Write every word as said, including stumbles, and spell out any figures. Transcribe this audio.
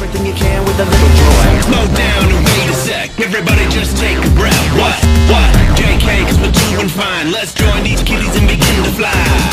everything you can with a little joy. Slow down and wait a sec, everybody just take a breath. What? What? J K, cause we're doing fine. Let's join these kitties and begin to fly.